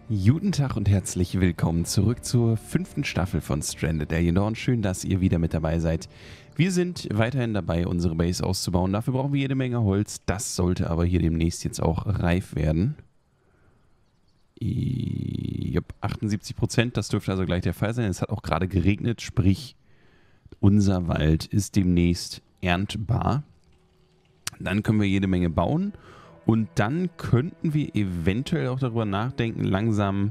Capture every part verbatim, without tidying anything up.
Guten Tag und herzlich willkommen zurück zur fünften Staffel von Stranded Alien Dawn. Schön, dass ihr wieder mit dabei seid. Wir sind weiterhin dabei, unsere Base auszubauen. Dafür brauchen wir jede Menge Holz. Das sollte aber hier demnächst jetzt auch reif werden. Jupp, achtundsiebzig Prozent, das dürfte also gleich der Fall sein. Es hat auch gerade geregnet, sprich, unser Wald ist demnächst erntbar. Dann können wir jede Menge bauen. Und dann könnten wir eventuell auch darüber nachdenken, langsam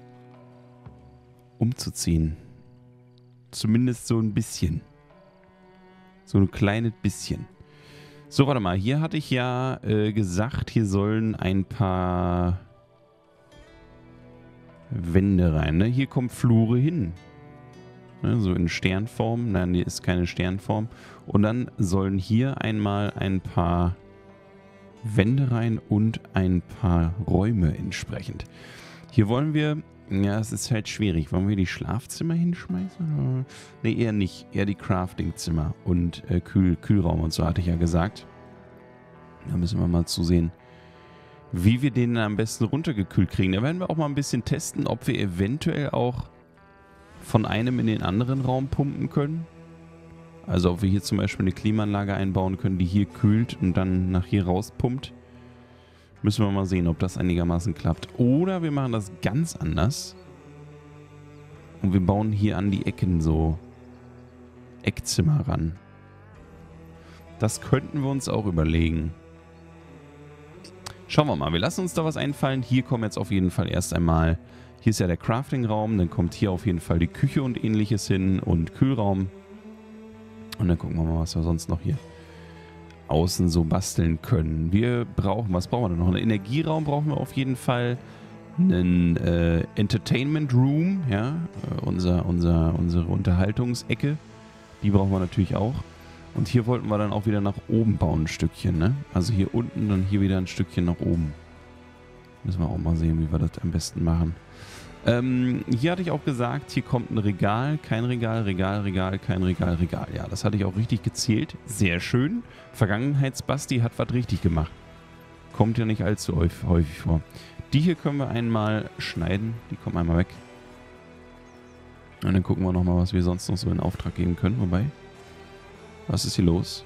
umzuziehen. Zumindest so ein bisschen. So ein kleines bisschen. So, warte mal. Hier hatte ich ja äh, gesagt, hier sollen ein paar Wände rein. Ne? Hier kommt Flure hin. Ne? So in Sternform. Nein, hier ist keine Sternform. Und dann sollen hier einmal ein paar Wände rein und ein paar Räume entsprechend. Hier wollen wir, ja, es ist halt schwierig. Wollen wir die Schlafzimmer hinschmeißen? Ne, eher nicht. Eher die Craftingzimmer und äh, Kühl, Kühlraum und so hatte ich ja gesagt. Da müssen wir mal zusehen, wie wir den am besten runtergekühlt kriegen. Da werden wir auch mal ein bisschen testen, ob wir eventuell auch von einem in den anderen Raum pumpen können. Also ob wir hier zum Beispiel eine Klimaanlage einbauen können, die hier kühlt und dann nach hier rauspumpt. Müssen wir mal sehen, ob das einigermaßen klappt. Oder wir machen das ganz anders. Und wir bauen hier an die Ecken so Eckzimmer ran. Das könnten wir uns auch überlegen. Schauen wir mal, wir lassen uns da was einfallen. Hier kommen jetzt auf jeden Fall erst einmal, hier ist ja der Crafting-Raum, dann kommt hier auf jeden Fall die Küche und ähnliches hin und Kühlraum. Und dann gucken wir mal, was wir sonst noch hier außen so basteln können. Wir brauchen, was brauchen wir denn noch? Einen Energieraum brauchen wir auf jeden Fall. Einen äh, Entertainment Room, ja, äh, unser, unser, unsere Unterhaltungsecke. Die brauchen wir natürlich auch. Und hier wollten wir dann auch wieder nach oben bauen, ein Stückchen, ne? Also hier unten, dann hier wieder ein Stückchen nach oben. Müssen wir auch mal sehen, wie wir das am besten machen. Ähm, hier hatte ich auch gesagt, hier kommt ein Regal, kein Regal, Regal, Regal, kein Regal, Regal. Ja, das hatte ich auch richtig gezählt. Sehr schön. Vergangenheitsbasti hat was richtig gemacht. Kommt ja nicht allzu häufig vor. Die hier können wir einmal schneiden. Die kommen einmal weg. Und dann gucken wir nochmal, was wir sonst noch so in Auftrag geben können. Wobei, was ist hier los?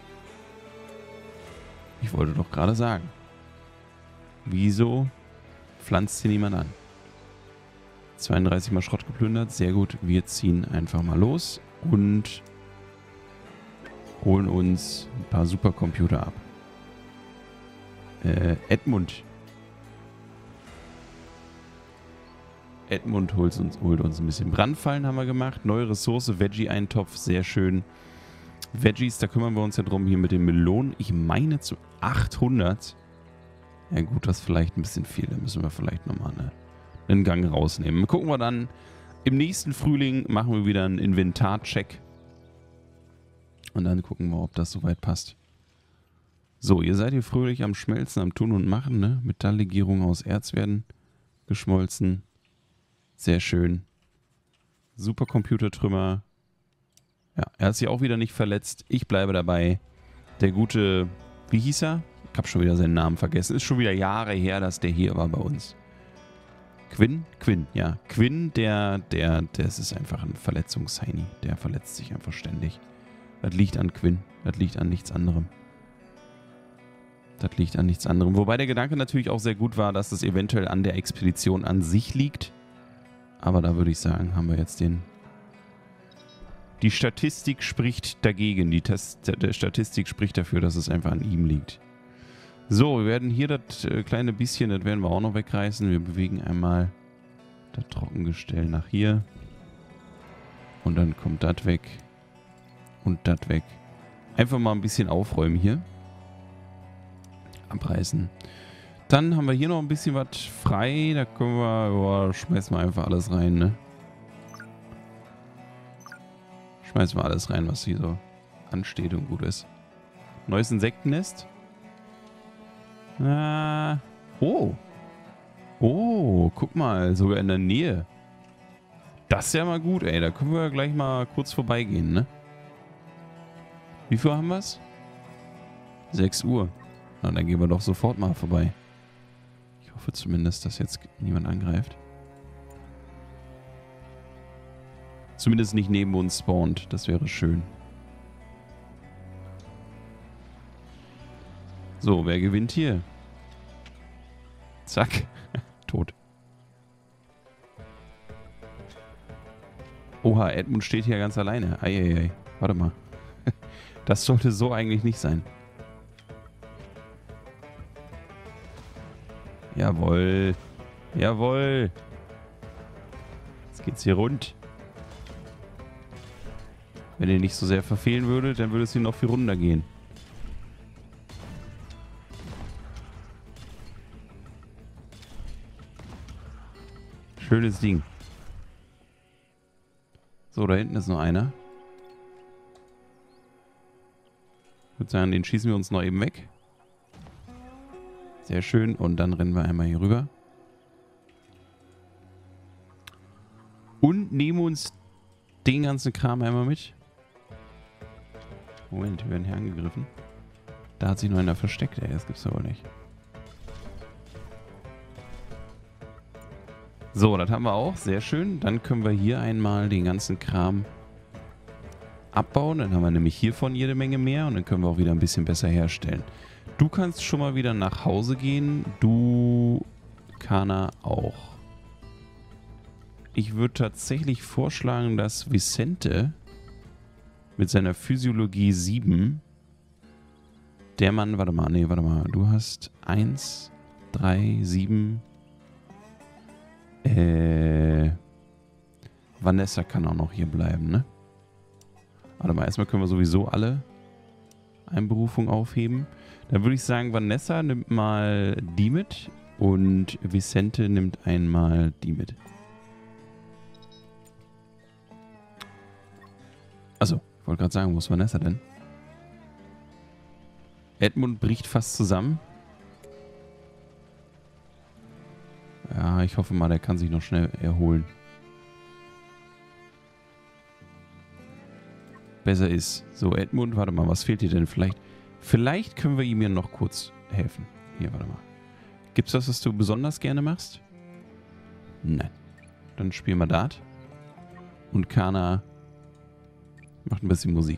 Ich wollte doch gerade sagen. Wieso pflanzt hier niemand an? zweiunddreißig Mal Schrott geplündert. Sehr gut. Wir ziehen einfach mal los und holen uns ein paar Supercomputer ab. Äh, Edmund. Edmund holt uns, holt uns ein bisschen Brandfallen, haben wir gemacht. Neue Ressource, Veggie-Eintopf, sehr schön. Veggies, da kümmern wir uns ja drum hier mit den Melonen. Ich meine zu achthundert. Ja gut, das ist vielleicht ein bisschen viel. Da müssen wir vielleicht nochmal eine einen Gang rausnehmen. Gucken wir dann, im nächsten Frühling machen wir wieder einen Inventar-Check. Und dann gucken wir, ob das soweit passt. So, ihr seid hier fröhlich am Schmelzen, am Tun und Machen, ne? Metalllegierungen aus Erz werden geschmolzen. Sehr schön. Supercomputertrümmer. Ja, er hat sich auch wieder nicht verletzt. Ich bleibe dabei. Der gute, wie hieß er? Ich habe schon wieder seinen Namen vergessen. Ist schon wieder Jahre her, dass der hier war bei uns. Quinn? Quinn, ja. Quinn, der, der, das ist einfach ein Verletzungsheini. Der verletzt sich einfach ständig. Das liegt an Quinn. Das liegt an nichts anderem. Das liegt an nichts anderem. Wobei der Gedanke natürlich auch sehr gut war, dass es eventuell an der Expedition an sich liegt. Aber da würde ich sagen, haben wir jetzt den... Die Statistik spricht dagegen. Die Test, der Statistik spricht dafür, dass es einfach an ihm liegt. So, wir werden hier das äh, kleine bisschen, das werden wir auch noch wegreißen. Wir bewegen einmal das Trockengestell nach hier. Und dann kommt das weg. Und das weg. Einfach mal ein bisschen aufräumen hier. Abreißen. Dann haben wir hier noch ein bisschen was frei. Da können wir, boah, schmeißen wir einfach alles rein, ne? Schmeißen wir alles rein, was hier so ansteht und gut ist. Neues Insektennest. Ah, oh. Oh, guck mal, sogar in der Nähe. Das ist ja mal gut, ey. Da können wir gleich mal kurz vorbeigehen, ne? Wie viel haben wir es? sechs Uhr. Na, dann gehen wir doch sofort mal vorbei. Ich hoffe zumindest, dass jetzt niemand angreift. Zumindest nicht neben uns spawnt. Das wäre schön. So, wer gewinnt hier? Zack. Tot. Oha, Edmund steht hier ganz alleine. Eieiei. Warte mal. Das sollte so eigentlich nicht sein. Jawohl. Jawohl. Jetzt geht's hier rund. Wenn ihr nicht so sehr verfehlen würdet, dann würde es hier noch viel runter gehen. Schönes Ding. So, da hinten ist noch einer. Ich würde sagen, den schießen wir uns noch eben weg. Sehr schön. Und dann rennen wir einmal hier rüber. Und nehmen uns den ganzen Kram einmal mit. Moment, wir werden hier angegriffen. Da hat sich noch einer versteckt, ey. Das gibt's aber nicht. So, das haben wir auch. Sehr schön. Dann können wir hier einmal den ganzen Kram abbauen. Dann haben wir nämlich hiervon jede Menge mehr. Und dann können wir auch wieder ein bisschen besser herstellen. Du kannst schon mal wieder nach Hause gehen. Du, Kana, auch. Ich würde tatsächlich vorschlagen, dass Vicente mit seiner Physiologie sieben, der Mann, warte mal, nee, warte mal, du hast eins, drei, sieben, äh, Vanessa kann auch noch hier bleiben, ne? Warte mal, erstmal können wir sowieso alle Einberufung aufheben. Dann würde ich sagen, Vanessa nimmt mal die mit und Vicente nimmt einmal die mit. Achso, ich wollte gerade sagen, wo ist Vanessa denn? Edmund bricht fast zusammen. Ja, ich hoffe mal, der kann sich noch schnell erholen. Besser ist. So, Edmund, warte mal, was fehlt dir denn? Vielleicht, vielleicht können wir ihm ja noch kurz helfen. Hier, warte mal. Gibt's was, was du besonders gerne machst? Nein. Dann spielen wir Dart. Und Kana macht ein bisschen Musik.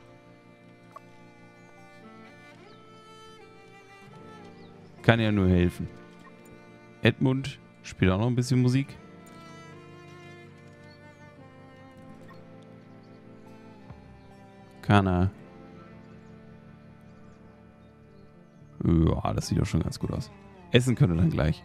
Kann ja nur helfen. Edmund spielt auch noch ein bisschen Musik. Kana. Ja, das sieht doch schon ganz gut aus. Essen können wir dann gleich.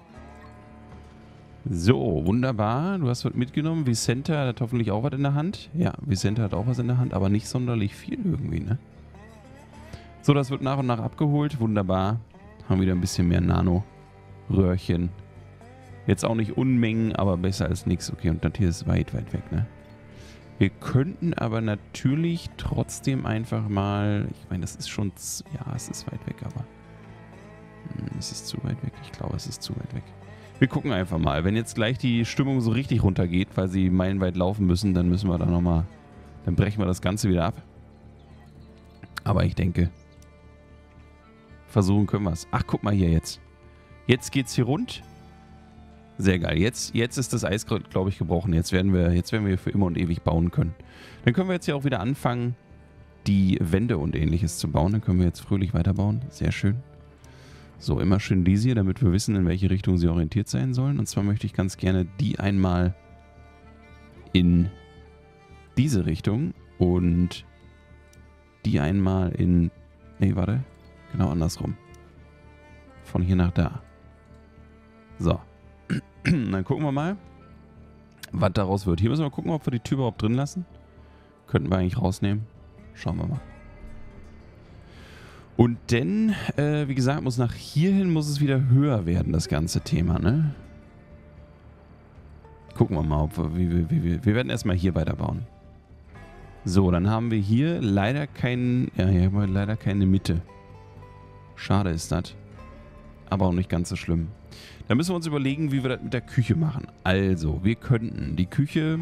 So, wunderbar. Du hast was mitgenommen. Vicente hat hoffentlich auch was in der Hand. Ja, Vicente hat auch was in der Hand, aber nicht sonderlich viel irgendwie, ne? So, das wird nach und nach abgeholt. Wunderbar. Haben wieder ein bisschen mehr Nano-Röhrchen. Jetzt auch nicht Unmengen, aber besser als nichts. Okay, und das hier ist weit, weit weg, ne? Wir könnten aber natürlich trotzdem einfach mal... Ich meine, das ist schon... Ja, es ist weit weg, aber... Hm, es ist zu weit weg. Ich glaube, es ist zu weit weg. Wir gucken einfach mal. Wenn jetzt gleich die Stimmung so richtig runtergeht, weil sie meilenweit laufen müssen, dann müssen wir da nochmal... Dann brechen wir das Ganze wieder ab. Aber ich denke... Versuchen können wir es. Ach, guck mal hier jetzt. Jetzt geht's hier rund. Sehr geil. Jetzt, jetzt ist das Eis, glaube ich, gebrochen. Jetzt werden wir, jetzt werden wir für immer und ewig bauen können. Dann können wir jetzt hier auch wieder anfangen, die Wände und ähnliches zu bauen. Dann können wir jetzt fröhlich weiterbauen. Sehr schön. So, immer schön diese hier, damit wir wissen, in welche Richtung sie orientiert sein sollen. Und zwar möchte ich ganz gerne die einmal in diese Richtung und die einmal in... Nee, warte. Genau andersrum. Von hier nach da. So. Dann gucken wir mal, was daraus wird. Hier müssen wir gucken, ob wir die Tür überhaupt drin lassen. Könnten wir eigentlich rausnehmen. Schauen wir mal. Und dann, äh, wie gesagt, muss nach hierhin muss es wieder höher werden, das ganze Thema, ne? Gucken wir mal, ob wir, wie, wie, wie, wie, wir werden erstmal hier weiterbauen. So, dann haben wir hier leider keinen, ja, hier haben wir leider keine Mitte. Schade ist das. Aber auch nicht ganz so schlimm. Da müssen wir uns überlegen, wie wir das mit der Küche machen. Also, wir könnten die Küche...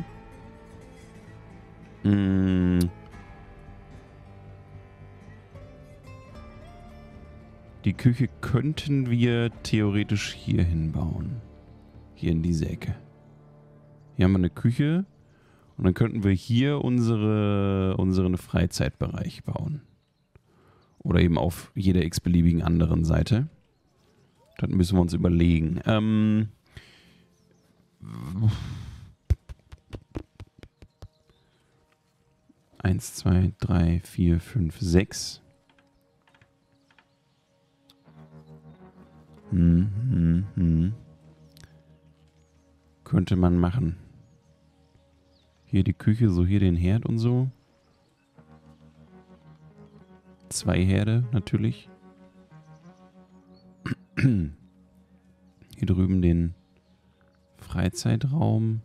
Mh, Die Küche könnten wir theoretisch hier hinbauen. Hier in diese Ecke. Hier haben wir eine Küche und dann könnten wir hier unsere, unseren Freizeitbereich bauen. Oder eben auf jeder x-beliebigen anderen Seite. Das müssen wir uns überlegen. Ähm... Eins, zwei, drei, vier, fünf, sechs. Hm, hm, hm. Könnte man machen. Hier die Küche, so hier den Herd und so. Zwei Herde natürlich. Hier drüben den Freizeitraum.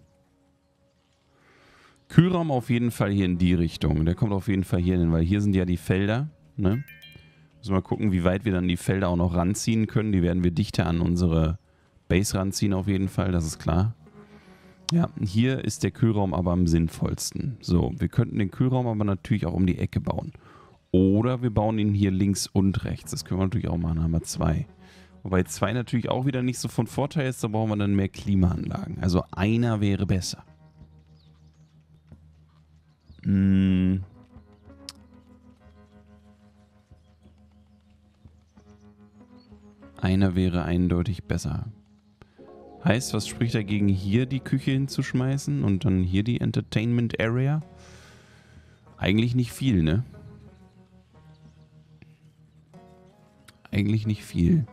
Kühlraum auf jeden Fall hier in die Richtung. Der kommt auf jeden Fall hier hin, weil hier sind ja die Felder. Ne? Müssen wir mal gucken, wie weit wir dann die Felder auch noch ranziehen können. Die werden wir dichter an unsere Base ranziehen auf jeden Fall, das ist klar. Ja, hier ist der Kühlraum aber am sinnvollsten. So, wir könnten den Kühlraum aber natürlich auch um die Ecke bauen. Oder wir bauen ihn hier links und rechts. Das können wir natürlich auch machen, dann haben wir zwei. Wobei zwei natürlich auch wieder nicht so von Vorteil ist, da brauchen wir dann mehr Klimaanlagen. Also einer wäre besser. Hm. Einer wäre eindeutig besser. Heißt, was spricht dagegen, hier die Küche hinzuschmeißen und dann hier die Entertainment Area? Eigentlich nicht viel, ne? Eigentlich nicht viel.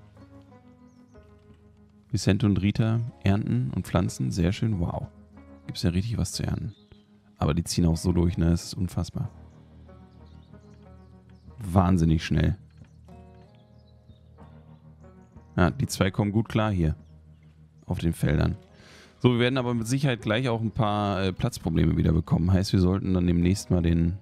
Vicente und Rita ernten und pflanzen, sehr schön, wow. Gibt's ja richtig was zu ernten. Aber die ziehen auch so durch, ne? Das ist unfassbar. Wahnsinnig schnell. Ja, die zwei kommen gut klar hier. Auf den Feldern. So, wir werden aber mit Sicherheit gleich auch ein paar äh, Platzprobleme wieder bekommen. Heißt, wir sollten dann demnächst mal den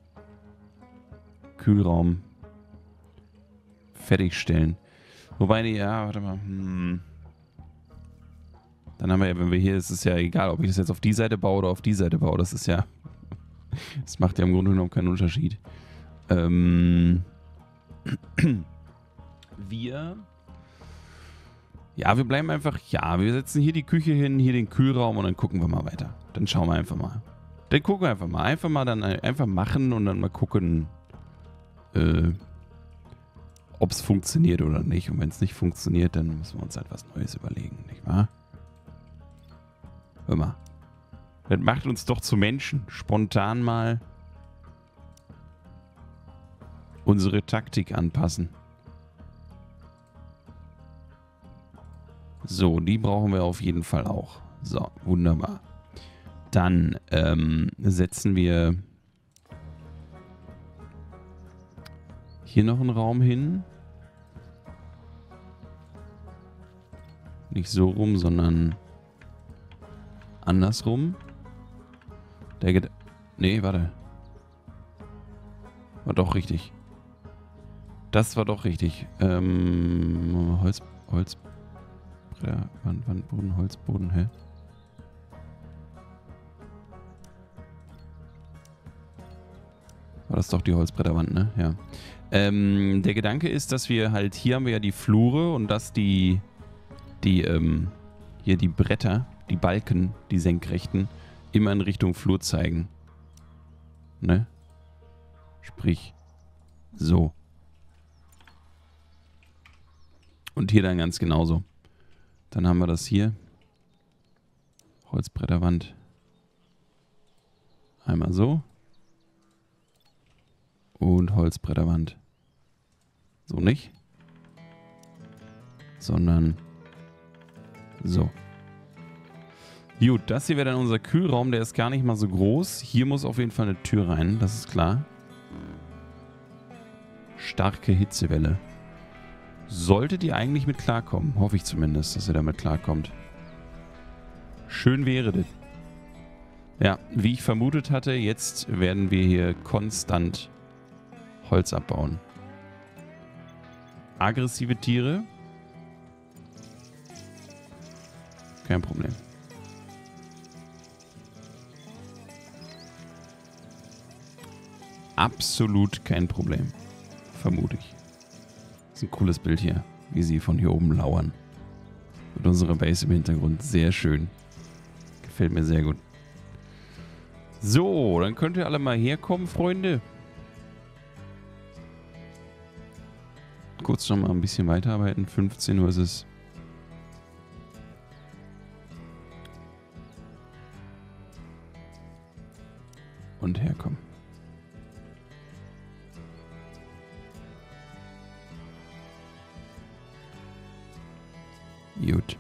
Kühlraum fertigstellen. Wobei, ja, warte mal. Hm. Dann haben wir ja, wenn wir hier, ist es ja egal, ob ich das jetzt auf die Seite baue oder auf die Seite baue. Das ist ja, das macht ja im Grunde genommen keinen Unterschied. Ähm, wir, ja, wir bleiben einfach, ja, wir setzen hier die Küche hin, hier den Kühlraum und dann gucken wir mal weiter. Dann schauen wir einfach mal. Dann gucken wir einfach mal. Einfach mal dann einfach machen und dann mal gucken, äh, ob es funktioniert oder nicht. Und wenn es nicht funktioniert, dann müssen wir uns halt was Neues überlegen, nicht wahr? Hör mal. Das macht uns doch zu Menschen. Spontan mal unsere Taktik anpassen. So, die brauchen wir auf jeden Fall auch. So, wunderbar. Dann ähm, setzen wir hier noch einen Raum hin. Nicht so rum, sondern andersrum. Der geht... Nee, warte. War doch richtig. Das war doch richtig. Ähm, Holz... Holz... Wand, Wandboden, Holzboden, hä? War das doch die Holzbretterwand, ne? Ja. Ähm, der Gedanke ist, dass wir halt... Hier haben wir ja die Flure und dass die... Die, ähm... Hier die Bretter, die Balken, die senkrechten, immer in Richtung Flur zeigen. Ne? Sprich, so. Und hier dann ganz genauso. Dann haben wir das hier. Holzbretterwand. Einmal so. Und Holzbretterwand. So nicht. Sondern so. Gut, das hier wäre dann unser Kühlraum. Der ist gar nicht mal so groß. Hier muss auf jeden Fall eine Tür rein, das ist klar. Starke Hitzewelle. Solltet ihr eigentlich mit klarkommen. Hoffe ich zumindest, dass ihr damit klarkommt. Schön wäre das. Ja, wie ich vermutet hatte, jetzt werden wir hier konstant Holz abbauen. Aggressive Tiere. Kein Problem. Absolut kein Problem. Vermute ich. ein cooles Bild hier, wie sie von hier oben lauern. Mit unserer Base im Hintergrund. Sehr schön. Gefällt mir sehr gut. So, dann könnt ihr alle mal herkommen, Freunde. Kurz noch mal ein bisschen weiterarbeiten. fünfzehn Uhr ist es. Und herkommen. Gut.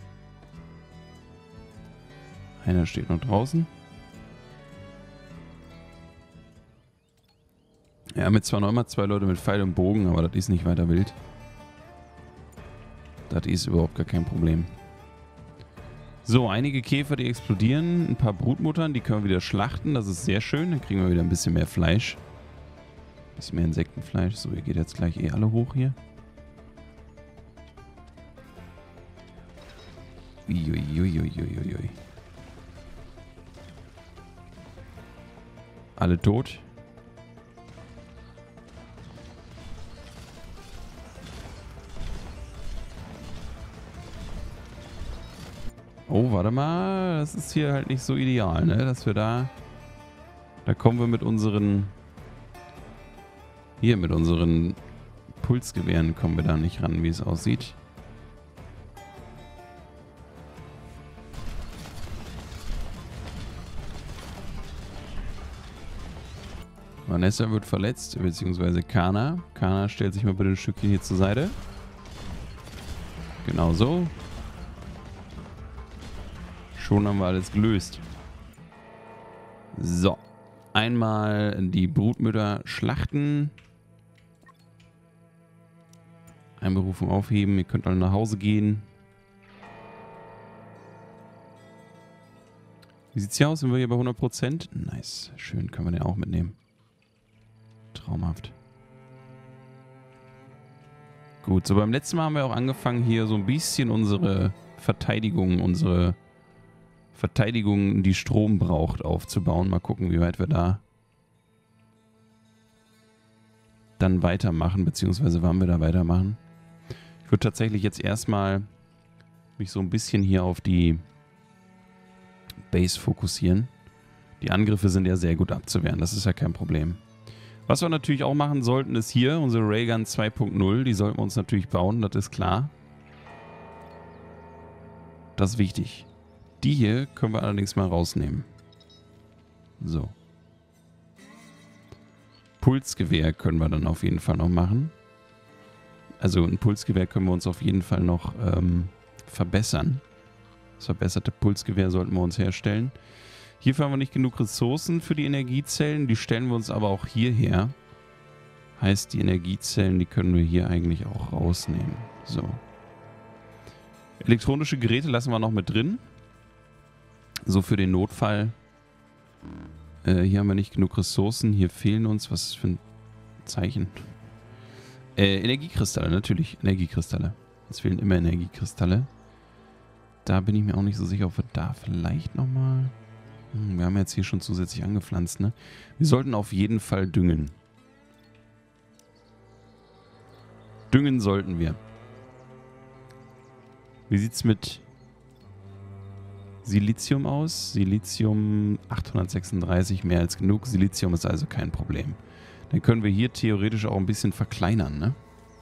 Einer steht noch draußen. Ja, mit zwar noch immer zwei Leute mit Pfeil und Bogen, aber das ist nicht weiter wild. Das ist überhaupt gar kein Problem. So, einige Käfer, die explodieren. Ein paar Brutmuttern, die können wir wieder schlachten. Das ist sehr schön. Dann kriegen wir wieder ein bisschen mehr Fleisch. Ein bisschen mehr Insektenfleisch. So, ihr geht jetzt gleich eh alle hoch hier. Uiuiuiuiuiui. Alle tot. Oh, warte mal. Das ist hier halt nicht so ideal, ne? Dass wir da... Da kommen wir mit unseren... Hier, mit unseren Pulsgewehren kommen wir da nicht ran, wie es aussieht. Vanessa wird verletzt, beziehungsweise Kana. Kana stellt sich mal bitte ein Stückchen hier zur Seite. Genau so. Schon haben wir alles gelöst. So. Einmal die Brutmütter schlachten. Einberufung aufheben. Ihr könnt alle nach Hause gehen. Wie sieht's hier aus? Sind wir hier bei hundert Prozent? Nice. Schön. Können wir den auch mitnehmen. Traumhaft. Gut. So, beim letzten Mal haben wir auch angefangen, hier so ein bisschen unsere Verteidigung, unsere Verteidigung, die Strom braucht, aufzubauen. Mal gucken, wie weit wir da dann weitermachen, beziehungsweise wann wir da weitermachen. Ich würde tatsächlich jetzt erstmal mich so ein bisschen hier auf die Base fokussieren. Die Angriffe sind ja sehr gut abzuwehren, das ist ja kein Problem. Was wir natürlich auch machen sollten, ist hier unsere Raygun zwei Punkt null. Die sollten wir uns natürlich bauen, das ist klar. Das ist wichtig. Die hier können wir allerdings mal rausnehmen. So. Pulsgewehr können wir dann auf jeden Fall noch machen. Also ein Pulsgewehr können wir uns auf jeden Fall noch ähm, verbessern. Das verbesserte Pulsgewehr sollten wir uns herstellen. Hierfür haben wir nicht genug Ressourcen für die Energiezellen. Die stellen wir uns aber auch hierher. Heißt, die Energiezellen, die können wir hier eigentlich auch rausnehmen. So. Elektronische Geräte lassen wir noch mit drin. So für den Notfall. Äh, hier haben wir nicht genug Ressourcen. Hier fehlen uns. Was ist für ein Zeichen? Äh, Energiekristalle, natürlich. Energiekristalle. Es fehlen immer Energiekristalle. Da bin ich mir auch nicht so sicher, ob wir da vielleicht nochmal... Hm, wir haben jetzt hier schon zusätzlich angepflanzt, ne? Wir sollten auf jeden Fall düngen. Düngen sollten wir. Wie sieht's mit Silizium aus? Silizium achthundertsechsunddreißig, mehr als genug. Silizium ist also kein Problem. Dann können wir hier theoretisch auch ein bisschen verkleinern, ne?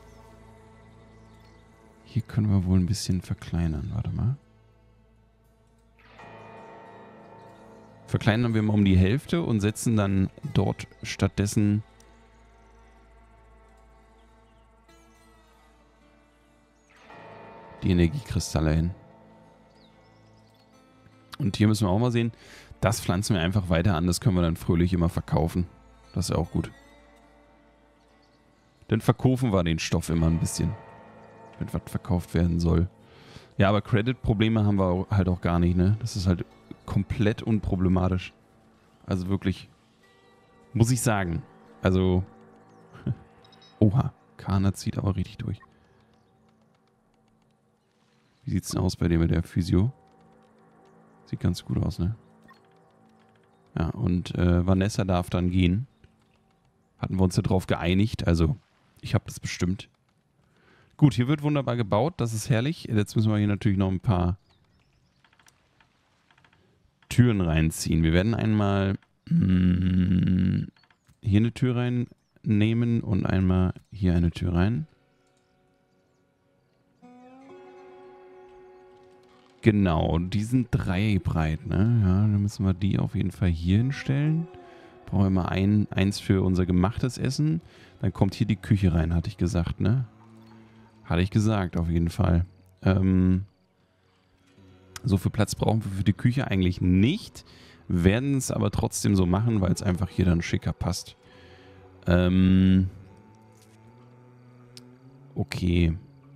Hier können wir wohl ein bisschen verkleinern. Warte mal. Verkleinern wir mal um die Hälfte und setzen dann dort stattdessen die Energiekristalle hin. Und hier müssen wir auch mal sehen, das pflanzen wir einfach weiter an, das können wir dann fröhlich immer verkaufen. Das ist ja auch gut. Dann verkaufen wir den Stoff immer ein bisschen, wenn was verkauft werden soll. Ja, aber Credit-Probleme haben wir halt auch gar nicht, ne? Das ist halt komplett unproblematisch. Also wirklich, muss ich sagen. Also, oha, Kana zieht aber richtig durch. Wie sieht's denn aus bei dem mit der Physio? Sieht ganz gut aus, ne? Ja, und äh, Vanessa darf dann gehen. Hatten wir uns ja drauf geeinigt, also ich habe das bestimmt. Gut, hier wird wunderbar gebaut. Das ist herrlich. Jetzt müssen wir hier natürlich noch ein paar Türen reinziehen. Wir werden einmal mh, hier eine Tür reinnehmen und einmal hier eine Tür rein. Genau, die sind drei breit, ne? Ja, dann müssen wir die auf jeden Fall hier hinstellen. Brauchen wir mal ein, eins für unser gemachtes Essen. Dann kommt hier die Küche rein, hatte ich gesagt, ne? Hatte ich gesagt, auf jeden Fall. Ähm, so viel Platz brauchen wir für die Küche eigentlich nicht. Werden es aber trotzdem so machen, weil es einfach hier dann schicker passt. Ähm, okay.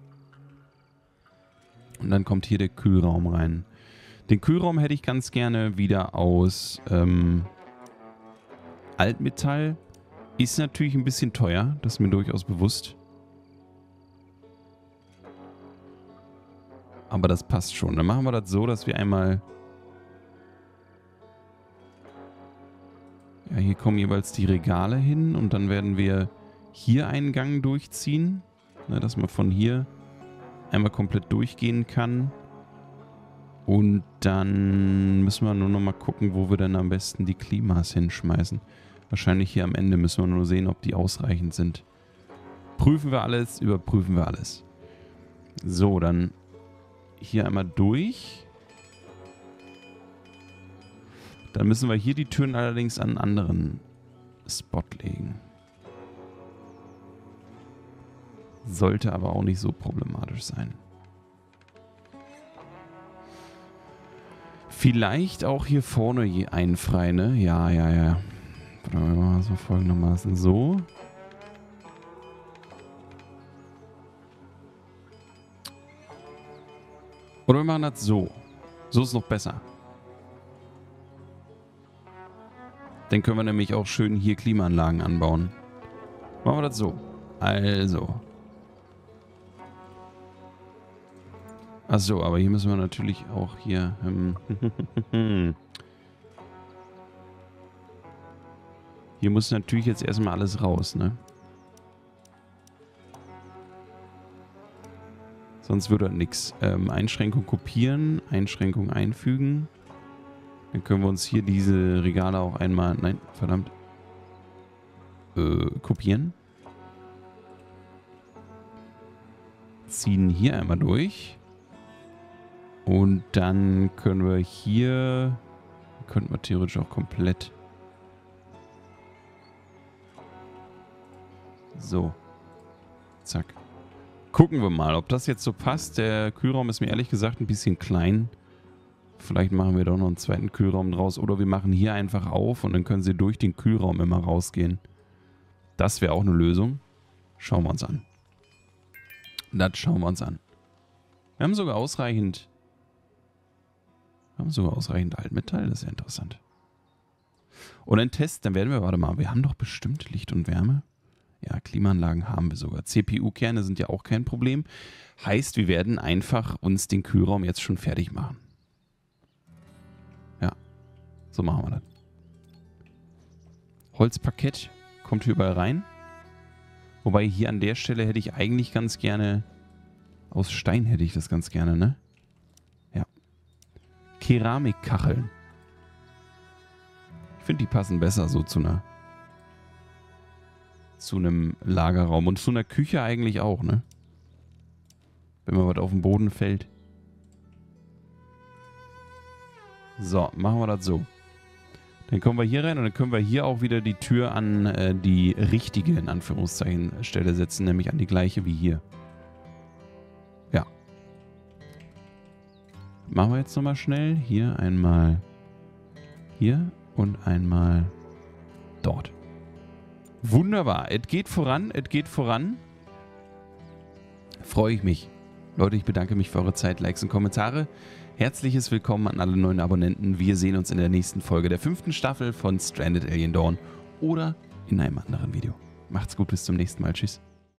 Und dann kommt hier der Kühlraum rein. Den Kühlraum hätte ich ganz gerne wieder aus ähm, Altmetall. Ist natürlich ein bisschen teuer, das ist mir durchaus bewusst. Aber das passt schon. Dann machen wir das so, dass wir einmal... Ja, hier kommen jeweils die Regale hin und dann werden wir hier einen Gang durchziehen. Ne, dass man von hier einmal komplett durchgehen kann. Und dann müssen wir nur noch mal gucken, wo wir dann am besten die Klimas hinschmeißen. Wahrscheinlich hier am Ende müssen wir nur sehen, ob die ausreichend sind. Prüfen wir alles, überprüfen wir alles. So, dann hier einmal durch. Dann müssen wir hier die Türen allerdings an einen anderen Spot legen. Sollte aber auch nicht so problematisch sein. Vielleicht auch hier vorne je einen frei, ne? Ja, ja, ja. Wir machen es mal folgendermaßen so. Oder wir machen das so. So ist noch besser. Dann können wir nämlich auch schön hier Klimaanlagen anbauen. Machen wir das so. Also. Achso, aber hier müssen wir natürlich auch hier... Ähm hier muss natürlich jetzt erstmal alles raus, ne? Sonst würde nichts. Ähm, Einschränkung kopieren, Einschränkung einfügen. Dann können wir uns hier diese Regale auch einmal... Nein, verdammt. Äh, kopieren. Ziehen hier einmal durch. Und dann können wir hier... Könnten wir theoretisch auch komplett... So. Zack. Gucken wir mal, ob das jetzt so passt. Der Kühlraum ist mir ehrlich gesagt ein bisschen klein. Vielleicht machen wir doch noch einen zweiten Kühlraum draus. Oder wir machen hier einfach auf und dann können sie durch den Kühlraum immer rausgehen. Das wäre auch eine Lösung. Schauen wir uns an. Das schauen wir uns an. Wir haben sogar ausreichend... Wir haben sogar ausreichend Altmetall. Das ist ja interessant. Und ein Test, dann werden wir... Warte mal, wir haben doch bestimmt Licht und Wärme. Ja, Klimaanlagen haben wir sogar. C P U-Kerne sind ja auch kein Problem. Heißt, wir werden einfach uns den Kühlraum jetzt schon fertig machen. Ja, so machen wir das. Holzparkett kommt hier überall rein. Wobei hier an der Stelle hätte ich eigentlich ganz gerne... Aus Stein hätte ich das ganz gerne, ne? Ja. Keramikkacheln. Ich finde, die passen besser so zu einer... zu einem Lagerraum und zu einer Küche eigentlich auch, ne? Wenn mal was auf den Boden fällt. So, machen wir das so. Dann kommen wir hier rein und dann können wir hier auch wieder die Tür an äh, die richtige, in Anführungszeichen, Stelle setzen, nämlich an die gleiche wie hier. Ja. Machen wir jetzt nochmal schnell. Hier einmal hier und einmal dort. Wunderbar. Es geht voran, es geht voran. Freue ich mich. Leute, ich bedanke mich für eure Zeit, Likes und Kommentare. Herzliches Willkommen an alle neuen Abonnenten. Wir sehen uns in der nächsten Folge der fünften Staffel von Stranded Alien Dawn oder in einem anderen Video. Macht's gut, bis zum nächsten Mal. Tschüss.